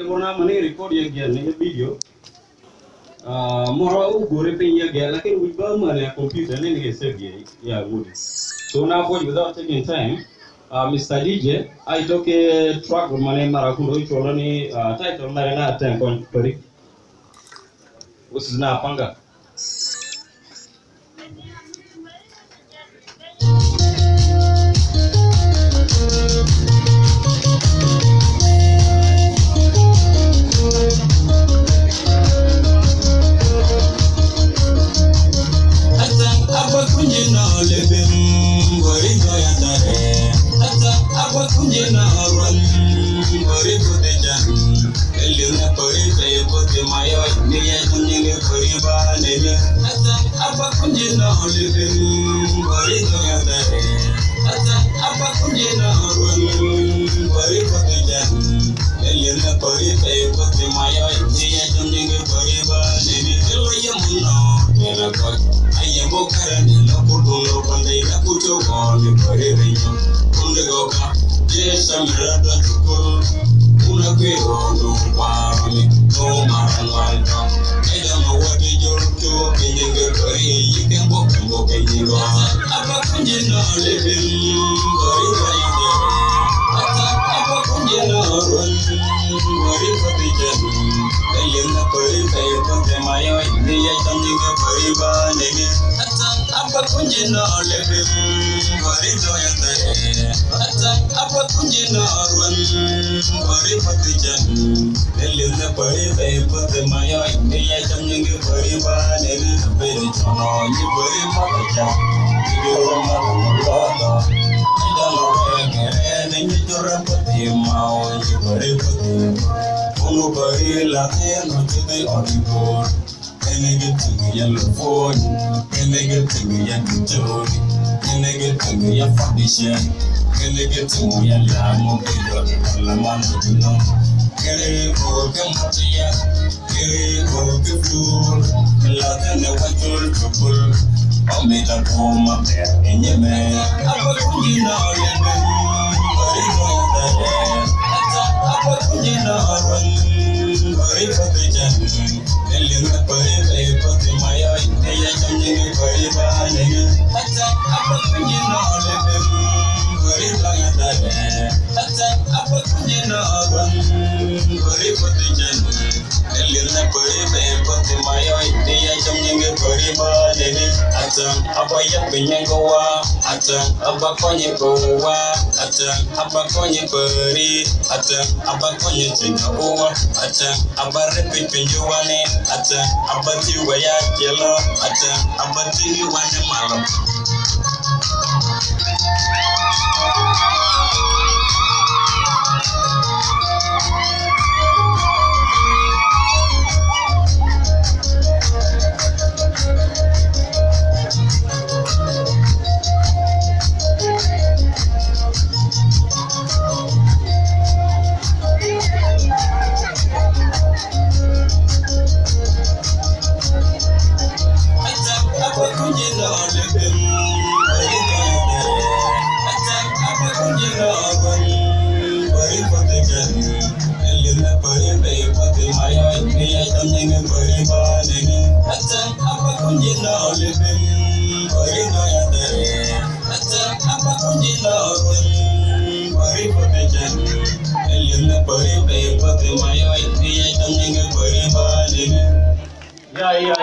wanna money record your girl in the video. More go ripping your girl like we burn money computer and then you save yeah good. So now for without taking time, Mr. DJ, I took a track with my name Marakundo Cholani title Marina 10.30. Which is now Panga. Abakonye kowa, abakonye pari, abakonye chinawa, abarrepe pinjuane, abati waya jelo, abati wane malo. Yeah,